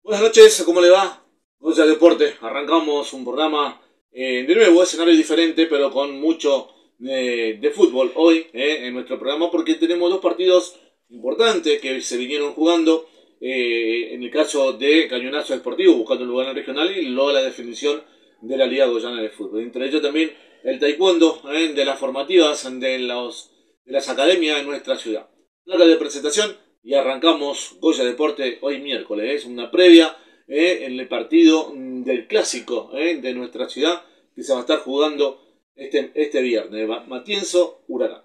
Buenas noches, ¿cómo le va? Goya Deporte, arrancamos un programa de nuevo, escenario diferente, pero con mucho de fútbol hoy en nuestro programa, porque tenemos dos partidos importantes que se vinieron jugando. En el caso de Cañonazo Deportivo, buscando un lugar en el regional, y luego la definición de la Liga Goyana de Fútbol. Entre ellos también el taekwondo de las formativas de las academias en nuestra ciudad. Placa de presentación y arrancamos Goya Deporte hoy miércoles. Es una previa en el partido del clásico de nuestra ciudad que se va a estar jugando este viernes. Matienzo, Huracán.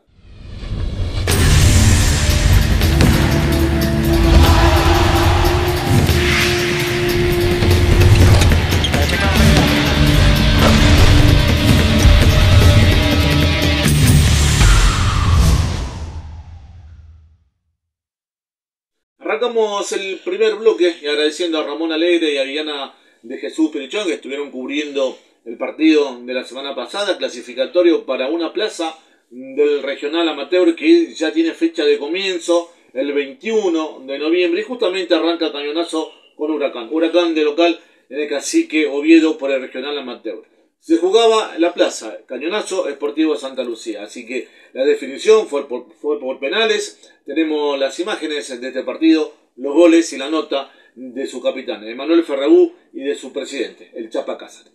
Arrancamos el primer bloque y agradeciendo a Ramón Alegre y a Viviana de Jesús Perichón que estuvieron cubriendo el partido de la semana pasada, clasificatorio para una plaza del regional amateur que ya tiene fecha de comienzo, el 21 de noviembre, y justamente arranca Cañonazo con Huracán. Huracán de local en el Cacique Oviedo por el regional amateur. Se jugaba en la plaza, Cañonazo Esportivo Santa Lucía, así que la definición fue por penales. Tenemos las imágenes de este partido, los goles y la nota de su capitán, Emanuel Ferrabú, y de su presidente, el Chapa Cáceres.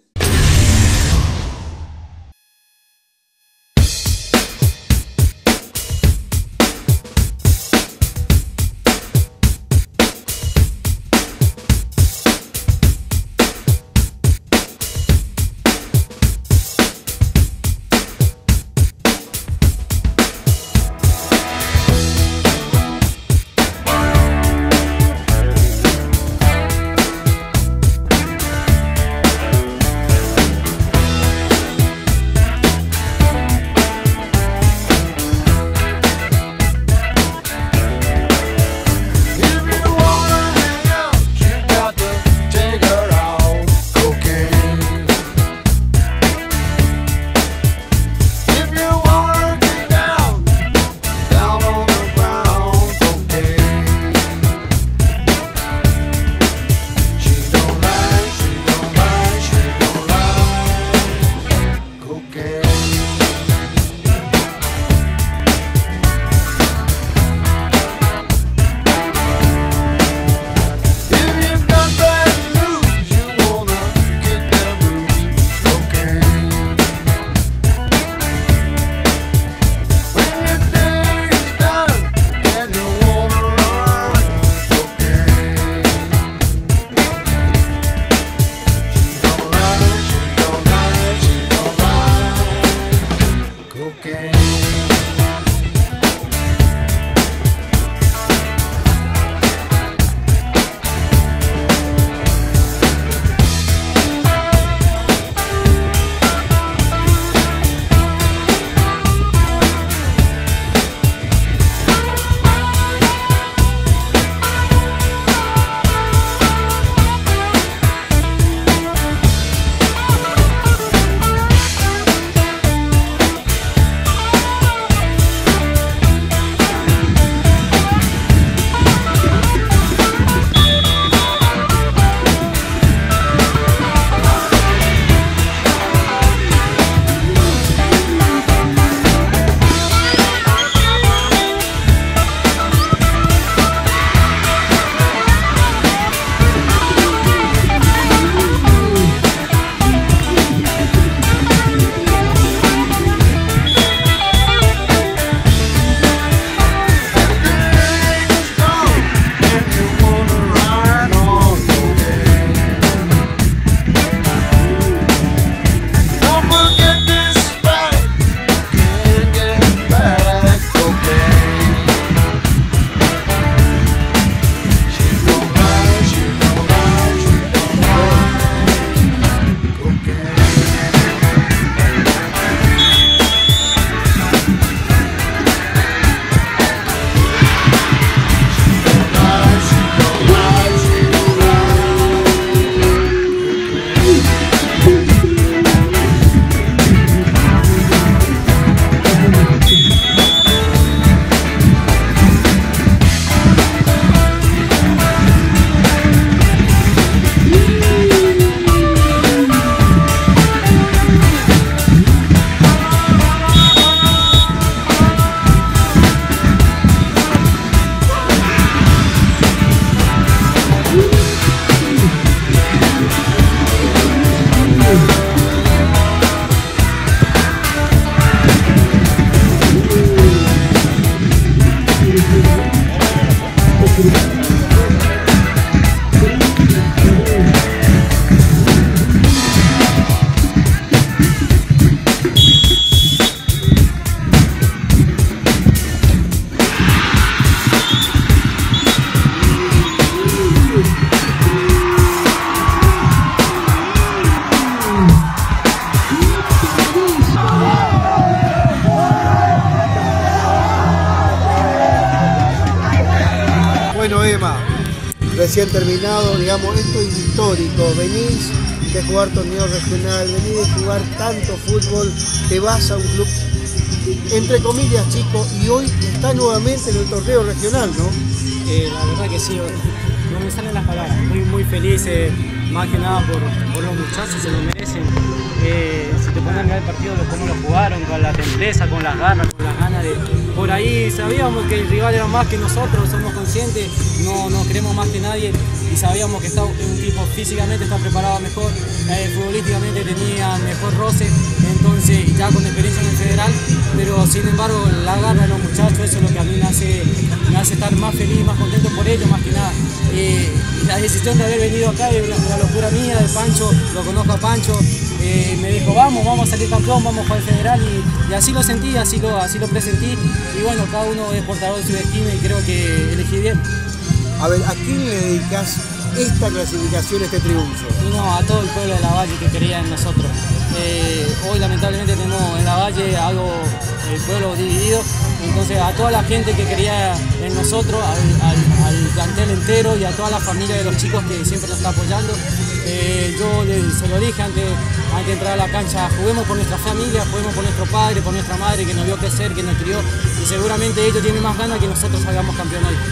recién terminado, digamos, esto es histórico. Venís de jugar torneo regional, venís de jugar tanto fútbol, te vas a un club, entre comillas, chico, y hoy está nuevamente en el torneo regional, ¿no? La verdad que sí, no me salen las palabras, muy feliz, más que nada por los muchachos, se lo merecen. Si te pones a mirar el partido, cómo lo jugaron, con la templeza, con las garras, con las ganas de... Por ahí sabíamos que el rival era más que nosotros, somos conscientes, no queremos más que nadie y sabíamos que un equipo físicamente está preparado mejor, futbolísticamente tenía mejor roce, entonces ya con experiencia en el federal, pero sin embargo la garra de los muchachos, eso es lo que a mí me hace estar más feliz, más contento por ellos, más que nada. La decisión de haber venido acá es una locura mía, de Pancho, lo conozco a Pancho, me dijo vamos a salir campeón, vamos a jugar el federal y así lo sentí, así lo presentí y bueno, cada uno es portador de su destino y creo que elegí bien. A ver, ¿a quién le dedicas esta clasificación, este triunfo? No, a todo el pueblo de Lavalle que creía en nosotros. Hoy lamentablemente tenemos en Lavalle el pueblo dividido, entonces a toda la gente que creía en nosotros, al plantel entero y a toda la familia de los chicos que siempre nos está apoyando. Yo se lo dije antes de entrar a la cancha, juguemos por nuestra familia, juguemos por nuestro padre, por nuestra madre que nos vio crecer, que nos crió y seguramente ellos tienen más ganas que nosotros salgamos campeón hoy.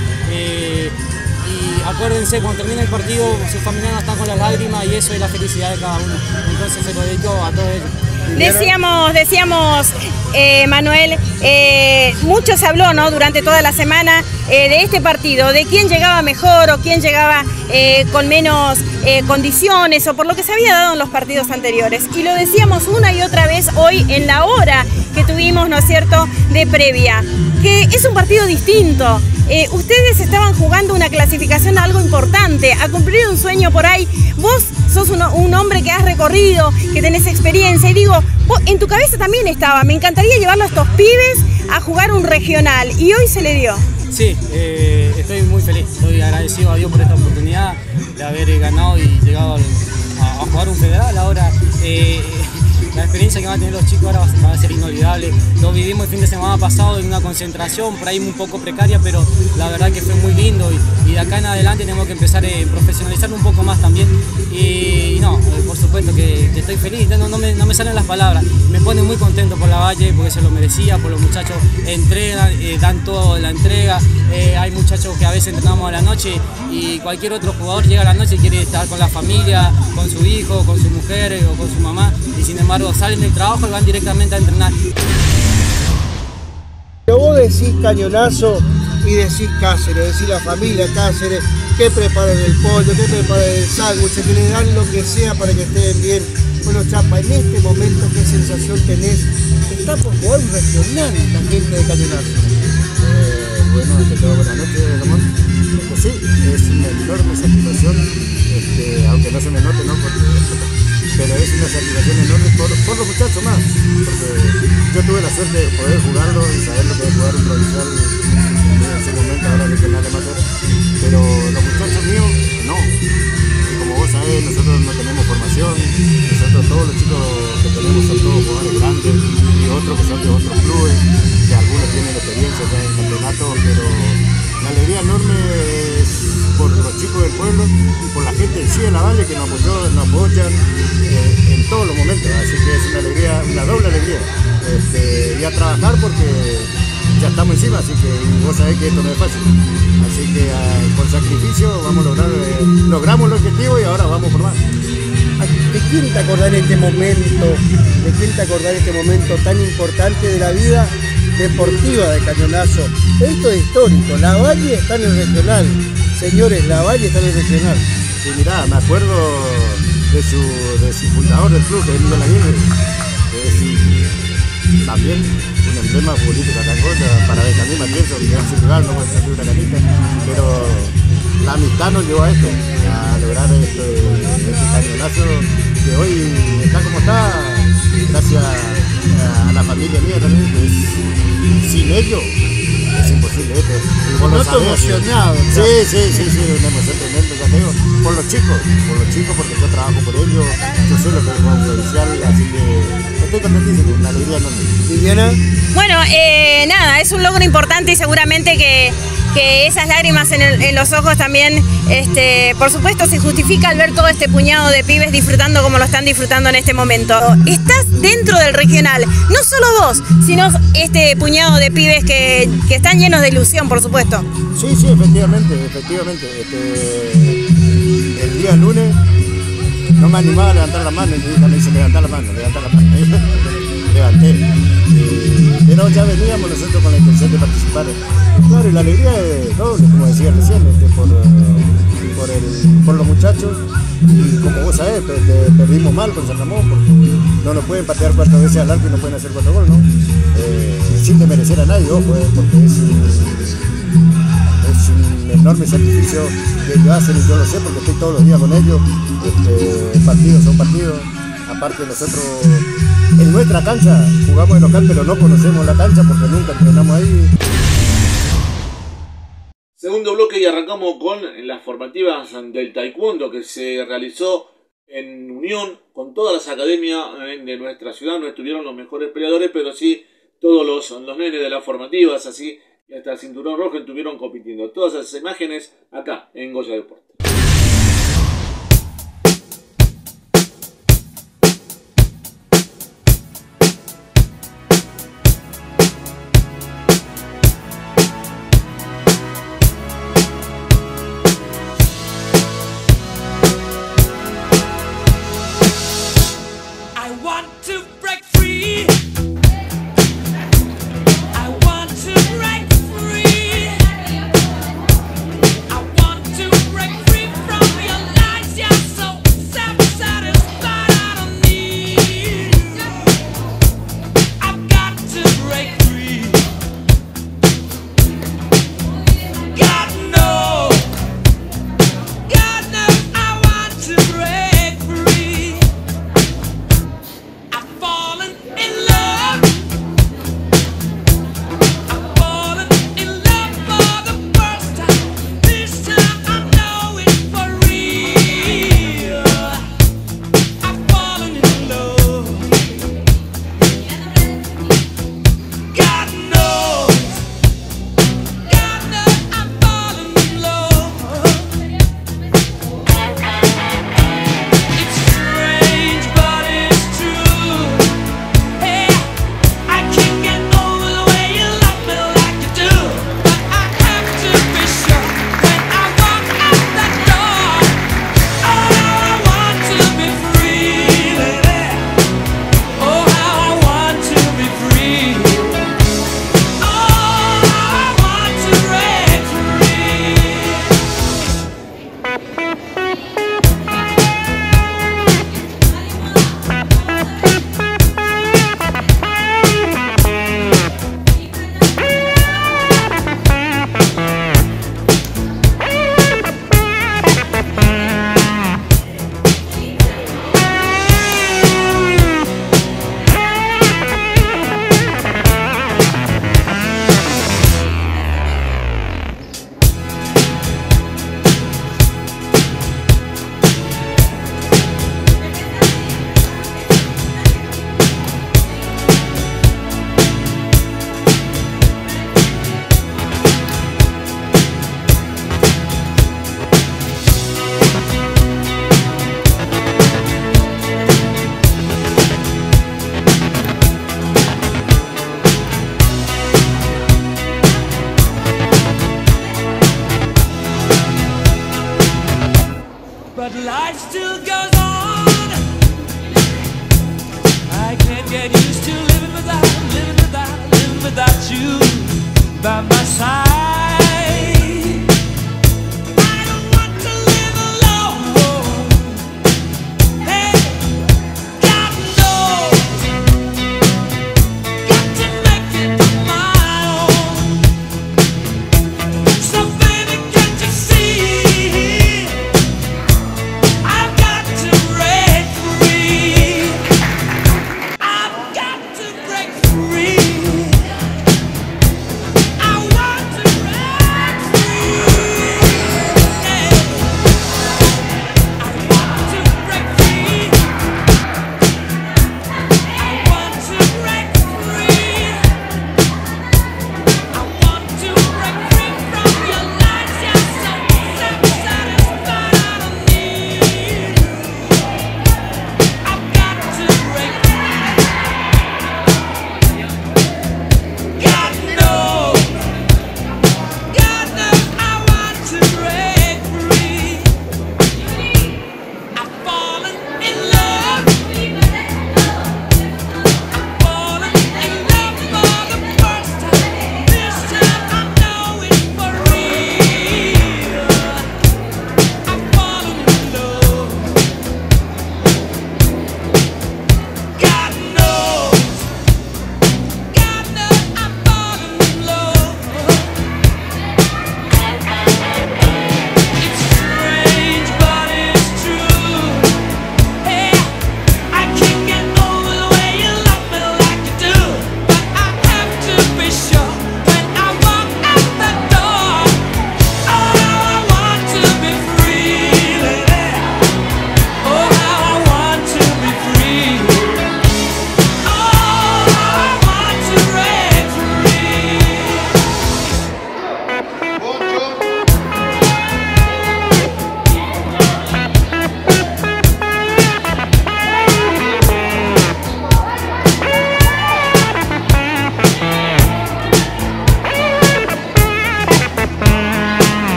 Y acuérdense, cuando termine el partido, sus familiares están con las lágrimas y eso es la felicidad de cada uno. Entonces se lo dedico a todos ellos. Decíamos Manuel, mucho se habló, ¿no?, durante toda la semana de este partido, de quién llegaba mejor o quién llegaba con menos condiciones o por lo que se había dado en los partidos anteriores. Y lo decíamos una y otra vez hoy en la hora que tuvimos, ¿no es cierto?, de previa, que es un partido distinto. Ustedes estaban jugando una clasificación a algo importante, a cumplir un sueño por ahí. Vos sos un hombre que has recorrido, que tenés experiencia y digo, vos, en tu cabeza también estaba, me encantaría llevarlo a estos pibes a jugar un regional y hoy se le dio. Sí, estoy muy feliz, estoy agradecido a Dios por esta oportunidad de haber ganado y llegado a jugar un federal. Ahora la experiencia que van a tener los chicos ahora va a ser inolvidable. Lo vivimos el fin de semana pasado en una concentración, por ahí un poco precaria, pero la verdad que fue muy lindo y de acá en adelante tenemos que empezar a profesionalizarlo un poco más también. Y no, por supuesto que estoy feliz, no me salen las palabras. Me pone muy contento por Lavalle porque se lo merecía, por los muchachos entregan, dan todo la entrega. Hay muchachos que a veces entrenamos a la noche y cualquier otro jugador llega a la noche y quiere estar con la familia, con su hijo, con su mujer o con su mamá y sin embargo salen del trabajo y van directamente a entrenar. Pero vos decís Cañonazo y decís Cáceres, decís la familia Cáceres, que preparen el pollo, que preparen el sándwich, que le dan lo que sea para que estén bien. Bueno, Chapa, en este momento, ¿qué sensación tenés? Está por jugar un regional la gente de Cañonazo. Bueno, ante todo, buenas noches, Ramón. Sí, es una enorme satisfacción, aunque no se me note, ¿no? Pero es una satisfacción enorme por los muchachos más, porque yo tuve la suerte de poder jugarlo y saber lo que es jugar un provincial en su momento, ahora regional amateur, pero los muchachos míos no. Y como vos sabés, nosotros no tenemos formación, nosotros todos los chicos que tenemos son todos jugadores grandes y otros que son de otros clubes, que algunos tienen experiencia ya en campeonato, pero la alegría enorme es por los chicos del pueblo y por la gente en sí de Lavalle que nos apoyan en todos los momentos, así que es una alegría, una doble alegría, y a trabajar porque ya estamos encima, así que vos sabés que esto no es fácil, así que con sacrificio vamos a logramos el objetivo y ahora vamos por más. ¿De quién te acordás en este momento? ¿De quién te acordás en este momento tan importante de la vida deportiva de Cañonazo? Esto es histórico, Lavalle está en el regional. Señores, Lavalle está en el regional. Y mirá, me acuerdo de su fundador del club, que es Miguel Aguirre, que es también un emblema político acá en Córdoba, para Benjamín Matienzo, que es su lugar, no puede salir una canita, pero la amistad nos llevó a esto, a lograr este Cañonazo que hoy está como está, gracias a la familia mía también, que sin ellos es imposible esto. No estoy emocionado. Sí, una emoción tremenda, ya te digo, por los chicos, porque yo trabajo por ellos, yo soy lo que es como provincial, así que estoy contentísimo, una alegría enorme. ¿Viviana? Bueno, nada, es un logro importante y seguramente que que esas lágrimas en los ojos también, por supuesto, se justifica al ver todo este puñado de pibes disfrutando como lo están disfrutando en este momento. Estás dentro del regional, no solo vos, sino este puñado de pibes que están llenos de ilusión, por supuesto. Sí, efectivamente. El día lunes no me animaba a levantar la mano y mi hija me dice levantar la mano. Levanté. Pero ya veníamos nosotros con la intención de participar. Claro, y la alegría es doble, como decía recién, por los muchachos. Y como vos sabés, perdimos mal con San Ramón, porque no nos pueden patear 4 veces al arco y no pueden hacer 4 goles, ¿no? Sin desmerecer a nadie, ojo, porque es un enorme sacrificio que ellos hacen, y yo lo sé porque estoy todos los días con ellos. Partidos son partidos. Aparte, nosotros en nuestra cancha jugamos de local, pero no conocemos la cancha porque nunca entrenamos ahí. Segundo bloque, y arrancamos con las formativas del taekwondo que se realizó en unión con todas las academias de nuestra ciudad. No estuvieron los mejores peleadores, pero sí todos los nenes de las formativas, así y hasta el cinturón rojo estuvieron compitiendo. Todas esas imágenes acá en Goya Deportes.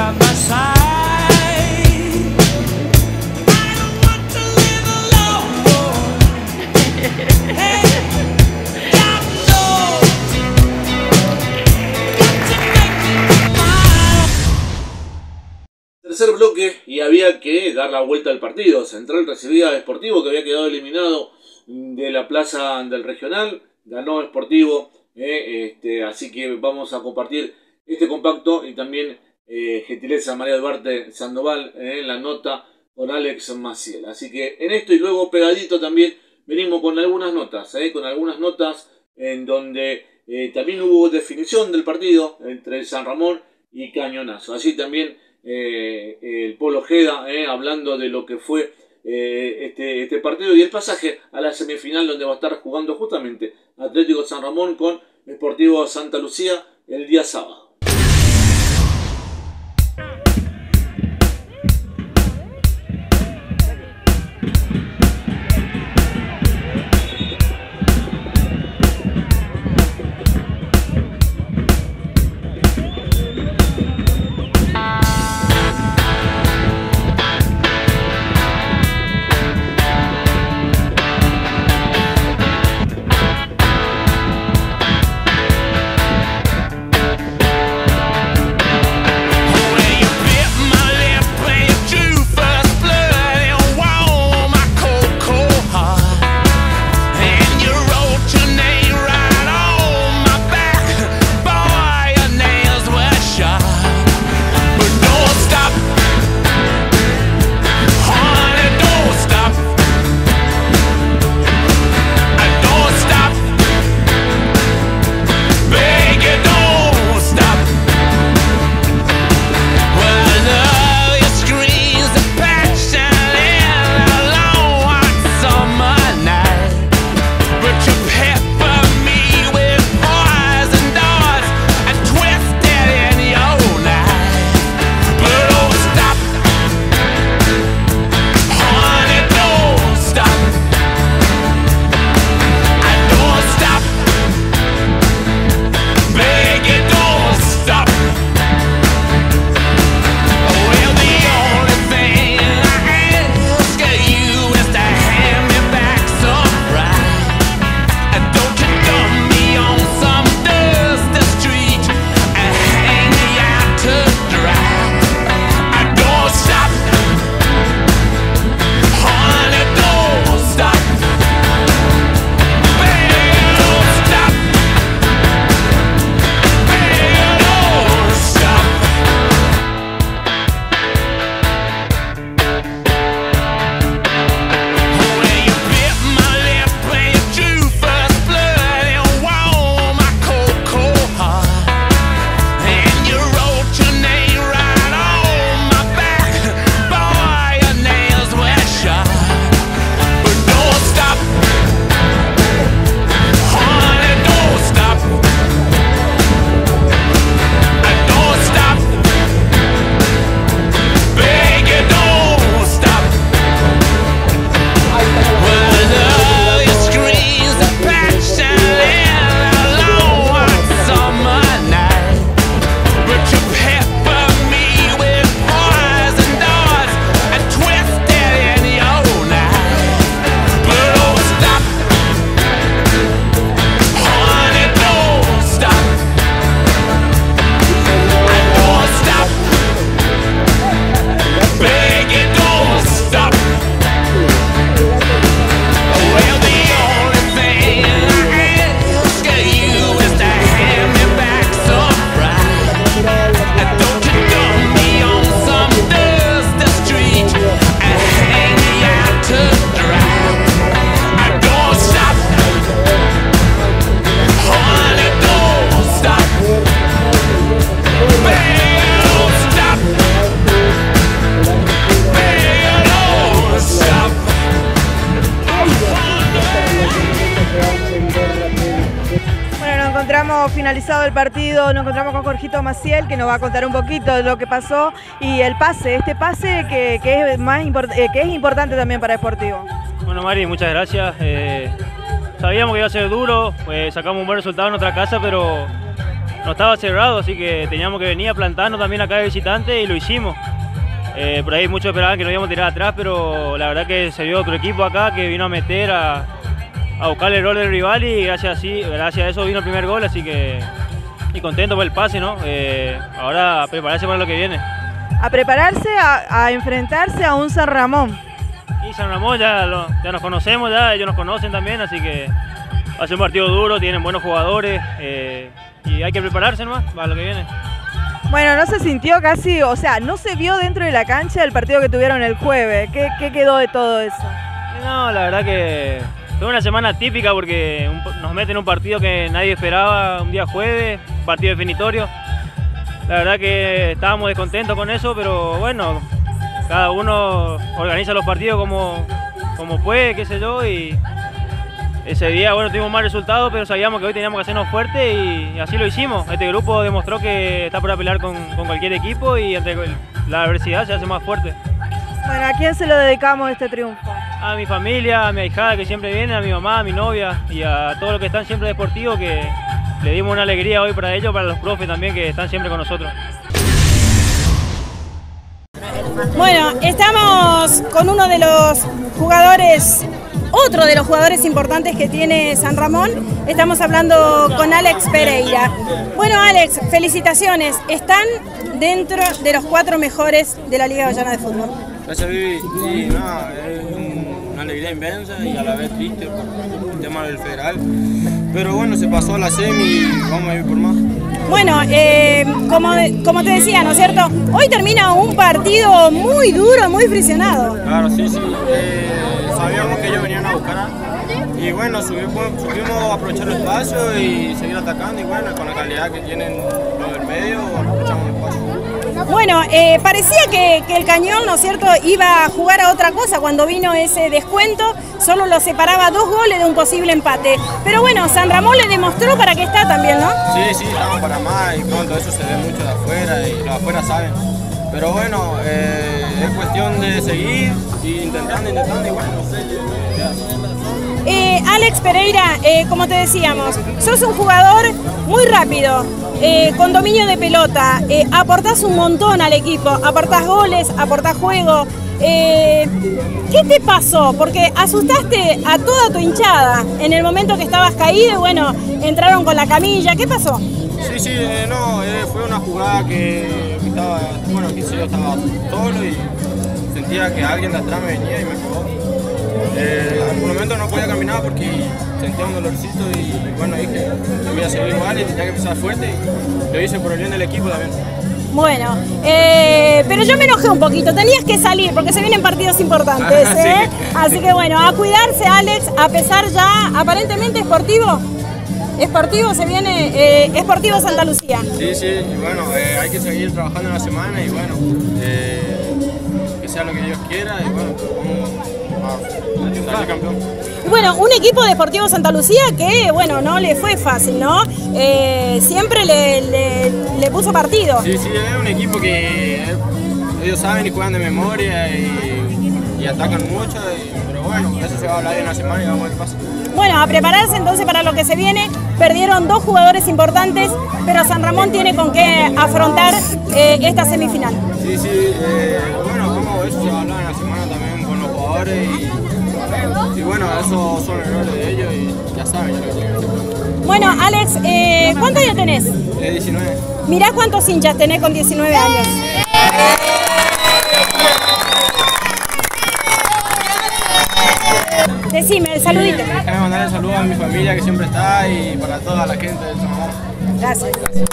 by side. I don't want to live alone. Hey, got to make me smile. Tercer bloque y había que dar la vuelta al partido. Central recibía a Sportivo, que había quedado eliminado de la plaza del regional. Ganó Sportivo, así que vamos a compartir este compacto y también gentileza María Duarte Sandoval en la nota con Alex Maciel. Así que en esto y luego pegadito también venimos con algunas notas, en donde también hubo definición del partido entre San Ramón y Cañonazo. Así también el Polo Ojeda hablando de lo que fue este partido y el pasaje a la semifinal, donde va a estar jugando justamente Atlético San Ramón con Sportivo Santa Lucía el día sábado. Finalizado el partido, nos encontramos con Jorgito Maciel, que nos va a contar un poquito de lo que pasó y el pase, este pase que es importante también para Sportivo. Bueno, Mari, muchas gracias. Sabíamos que iba a ser duro, pues sacamos un buen resultado en nuestra casa, pero no estaba cerrado, así que teníamos que venir a plantarnos también acá de visitante y lo hicimos. Por ahí muchos esperaban que nos íbamos a tirar atrás, pero la verdad que se vio otro equipo acá que vino a meter, a buscar el error del rival y gracias a eso vino el primer gol, así que y contento por el pase, ¿no? Ahora a prepararse para lo que viene. A prepararse a enfrentarse a un San Ramón. Y San Ramón ya nos conocemos, ya ellos nos conocen también, así que va a ser un partido duro, tienen buenos jugadores y hay que prepararse nomás para lo que viene. Bueno, no se sintió casi, o sea, no se vio dentro de la cancha el partido que tuvieron el jueves. ¿Qué quedó de todo eso? No, la verdad que fue una semana típica porque nos meten en un partido que nadie esperaba, un día jueves, partido definitorio. La verdad que estábamos descontentos con eso, pero bueno, cada uno organiza los partidos como puede, qué sé yo, y ese día, bueno, tuvimos mal resultado, pero sabíamos que hoy teníamos que hacernos fuertes y así lo hicimos. Este grupo demostró que está para pelear con cualquier equipo y ante la adversidad se hace más fuerte. Bueno, ¿a quién se lo dedicamos este triunfo? A mi familia, a mi ahijada que siempre viene, a mi mamá, a mi novia y a todos los que están siempre deportivos, que le dimos una alegría hoy para ellos, para los profes también que están siempre con nosotros. Bueno, estamos con uno de los jugadores, otro de los jugadores importantes que tiene San Ramón. Estamos hablando con Alex Pereira. Bueno, Alex, felicitaciones. Están dentro de los 4 mejores de la Liga Guayana de Fútbol. Gracias, Vivi. Sí, nada, es una alegría inmensa y a la vez triste por el tema del federal. Pero bueno, se pasó a la semi y vamos a ir por más. Bueno, como te decía, ¿no es cierto? Hoy termina un partido muy duro, muy friccionado. Claro, sí. Sabíamos que ellos venían a buscar y bueno, supimos aprovechar el espacio y seguir atacando y bueno, con la calidad que tienen los del medio, aprovechamos el espacio. Bueno, parecía que el Cañón, ¿no es cierto?, iba a jugar a otra cosa cuando vino ese descuento, solo lo separaba 2 goles de un posible empate. Pero bueno, San Ramón le demostró para qué está también, ¿no? Sí, estamos para más y pronto eso se ve mucho de afuera y los de afuera saben. Pero bueno, es cuestión de seguir y intentando y bueno. Alex Pereira, como te decíamos, sos un jugador muy rápido, con dominio de pelota, aportás un montón al equipo, aportás goles, aportás juego. ¿Qué te pasó? Porque asustaste a toda tu hinchada en el momento que estabas caído y bueno, entraron con la camilla. ¿Qué pasó? Sí, fue una jugada que estaba, bueno, que yo estaba solo y sentía que alguien de atrás me venía y me pegó. Al momento no podía caminar porque sentía un dolorcito y bueno, dije que voy a seguir igual y tenía que empezar fuerte y lo hice por el bien del equipo también. Bueno, pero yo me enojé un poquito, tenías que salir porque se vienen partidos importantes, ¿eh? Sí. Así que bueno, a cuidarse, Alex, a pesar ya aparentemente Esportivo se viene, Esportivo Santa Lucía. Sí, y bueno, hay que seguir trabajando en la semana y bueno, que sea lo que Dios quiera y bueno, vamos a salir campeón. Bueno, un equipo de Deportivo Santa Lucía que, bueno, no le fue fácil, ¿no? Siempre le puso partido. Sí, es un equipo que ellos saben y juegan de memoria y atacan mucho, pero bueno, eso se va a hablar en la semana y vamos a ver qué pasa. Bueno, a prepararse entonces para lo que se viene. Perdieron 2 jugadores importantes, pero San Ramón tiene con qué afrontar esta semifinal. Sí, bueno, como eso se va a hablar en la semana también con los jugadores y bueno, esos son errores de ellos y ya saben. Bueno, Alex, ¿cuántos años tenés? 19. Mirá cuántos hinchas tenés con 19 años. Decime, el saludito. Déjame mandar el saludo a mi familia que siempre está y para toda la gente de San Ramón. Gracias.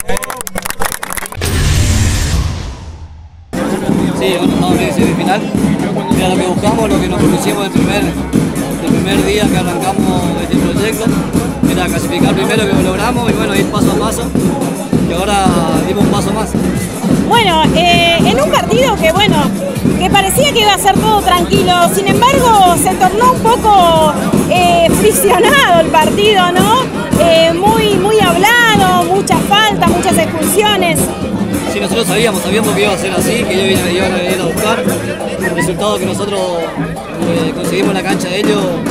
Sí, ahora estamos en semifinal. Mira lo que buscamos, lo que nos propusimos el primer día que arrancamos este proyecto. Era clasificar primero, que lo logramos y bueno, ir paso a paso. Y ahora dimos un paso más. Bueno, en un partido que bueno, que parecía que iba a ser todo tranquilo, sin embargo se tornó un poco friccionado el partido, ¿no? Muy hablado, muchas faltas, muchas expulsiones. Sí, nosotros sabíamos que iba a ser así, que ellos iban a venir a buscar. El resultado que nosotros conseguimos en la cancha de ellos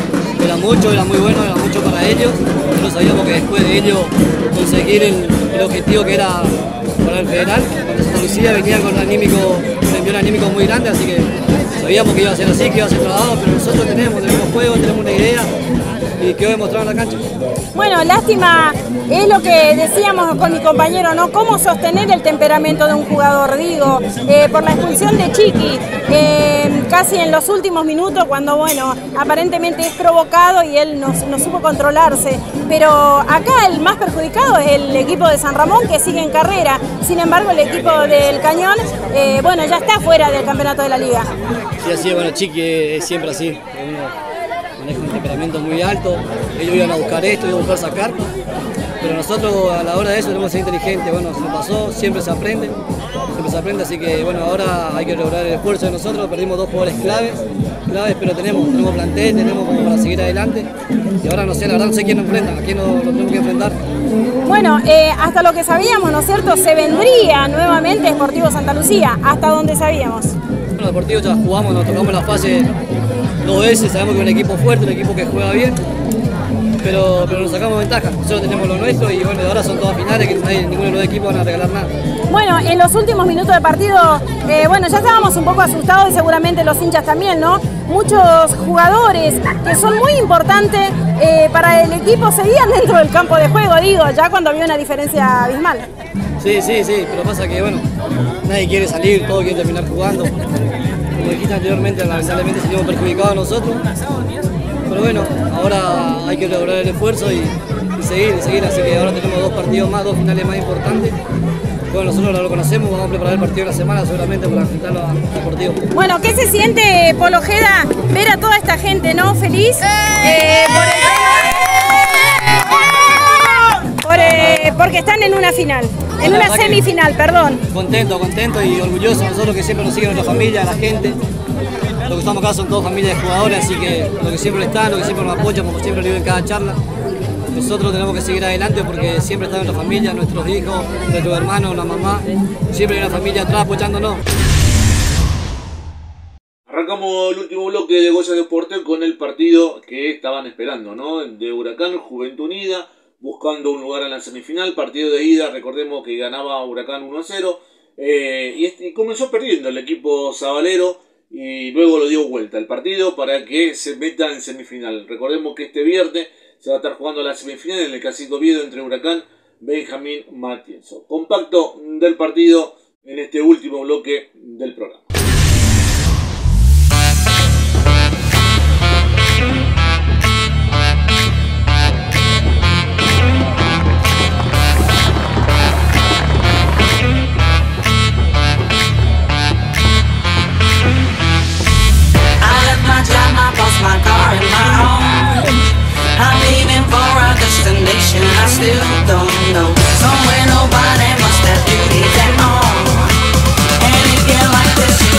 era mucho, era muy bueno, era mucho para ellos. Nosotros sabíamos que después de ellos conseguir el objetivo que era para el federal, cuando Santa Lucía venía con un envío anímico muy grande, así que sabíamos que iba a ser así, que iba a ser trabajado, pero nosotros tenemos juego, tenemos una idea y quedó demostrado en la cancha. Bueno, lástima, es lo que decíamos con mi compañero, ¿no? Cómo sostener el temperamento de un jugador, digo, por la expulsión de Chiqui, casi en los últimos minutos, cuando, bueno, aparentemente es provocado y él no supo controlarse. Pero acá el más perjudicado es el equipo de San Ramón, que sigue en carrera. Sin embargo, el equipo del Cañón, bueno, ya está fuera del campeonato de la liga. Sí, así es, bueno, Chiqui es siempre así. Maneja un temperamento muy alto, ellos iban a buscar esto, iban a buscar sacar, pero nosotros a la hora de eso tenemos que ser inteligentes. Bueno, se pasó, siempre se aprende, así que bueno, ahora hay que lograr el esfuerzo de nosotros. Perdimos 2 jugadores claves, pero tenemos plantel, tenemos como para seguir adelante, y ahora no sé, la verdad no sé quién nos enfrenta, a quién nos tenemos que enfrentar. Bueno, hasta lo que sabíamos, ¿no es cierto?, se vendría nuevamente Sportivo Santa Lucía, hasta donde sabíamos. Bueno, Deportivo ya jugamos, nos tocamos la fase 2 veces, sabemos que es un equipo fuerte, un equipo que juega bien, pero nos sacamos ventaja. Nosotros tenemos lo nuestro y bueno, ahora son todas finales que ninguno de los equipos van a regalar nada. Bueno, en los últimos minutos del partido, bueno, ya estábamos un poco asustados y seguramente los hinchas también, ¿no? Muchos jugadores que son muy importantes para el equipo seguían dentro del campo de juego, digo, ya cuando había una diferencia abismal. Sí, pero pasa que bueno, nadie quiere salir, todos quieren terminar jugando. Como dijiste anteriormente, lamentablemente salimos perjudicados nosotros, pero bueno, ahora hay que lograr el esfuerzo y seguir, así que ahora tenemos 2 partidos más, 2 finales más importantes. Bueno, nosotros lo conocemos, vamos a preparar el partido de la semana seguramente para enfrentarlo a Deportivo. Bueno, ¿qué se siente, Polo Ojeda, ver a toda esta gente, ¿no? Feliz porque están en una final, en una semifinal, perdón. Contento y orgulloso, nosotros que siempre nos sigue nuestra familia, la gente. Los que estamos acá son todos familias de jugadores, así que lo que siempre están, lo que siempre nos apoyan, como siempre lo digo en cada charla. Nosotros tenemos que seguir adelante porque siempre está nuestra familia, nuestros hijos, nuestros hermanos, la mamá, siempre hay una familia atrás apoyándonos. Arrancamos el último bloque de Goya Deporte con el partido que estaban esperando, ¿no? De Huracán, Juventud Unida, buscando un lugar en la semifinal. Partido de ida, recordemos que ganaba Huracán 1-0 y comenzó perdiendo el equipo sabalero y luego lo dio vuelta el partido para que se meta en semifinal. Recordemos que este viernes se va a estar jugando la semifinal en el Cacique Oviedo entre Huracán Benjamín Matienzo. Compacto del partido en este último bloque del programa. My car and my home. I'm leaving for a destination I still don't know. Somewhere nobody must have duties at all. And it get like this.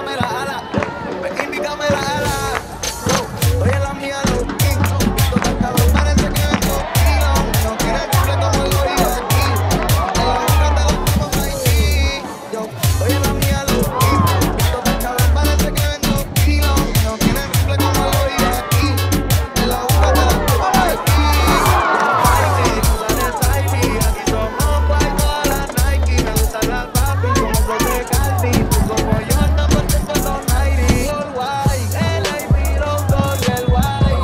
indícame la ala, indícame la ala. Estoy en la mía, los kings. Total cabrón, parece que vengo kilo. No tiene triple como lo digo aquí. En la boca te lo pongo aquí. Yo estoy en la mía, los kings. Total cabrón, parece que vengo kilo. No tiene triple como lo digo aquí. En la boca te lo pongo aquí. Aquí somos guay, todas las Nike. Me gustan las papi, como los de Calvin. Como yo ando por todos los 90. All white, el AP, los dos y el white.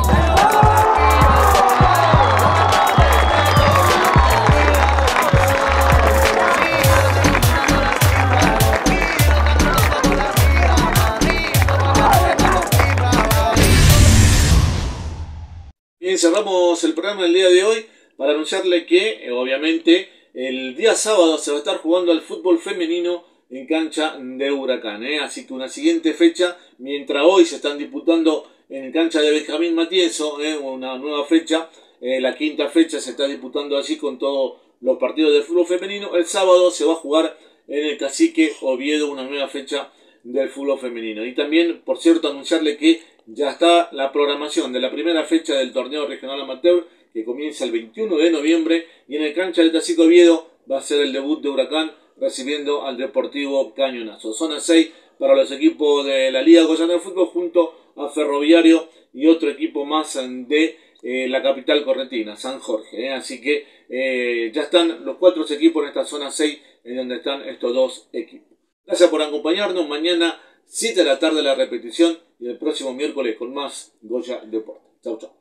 Bien, cerramos el programa del día de hoy para anunciarle que, obviamente, el día sábado se va a estar jugando al fútbol femenino en cancha de Huracán, así que una siguiente fecha, mientras hoy se están disputando en cancha de Benjamín Matienzo, una nueva fecha, la quinta fecha se está disputando allí con todos los partidos de fútbol femenino. El sábado se va a jugar en el Cacique Oviedo una nueva fecha del fútbol femenino. Y también, por cierto, anunciarle que ya está la programación de la primera fecha del torneo regional amateur, que comienza el 21 de noviembre, y en el cancha del Cacique Oviedo va a ser el debut de Huracán recibiendo al Deportivo Cañonazo. Zona 6 para los equipos de la Liga Goyana de Fútbol junto a Ferroviario y otro equipo más de la capital correntina, San Jorge. Así que ya están los 4 equipos en esta zona 6 en donde están estos 2 equipos. Gracias por acompañarnos. Mañana 7 de la tarde la repetición y el próximo miércoles con más Goya Deporte. Chau, chau.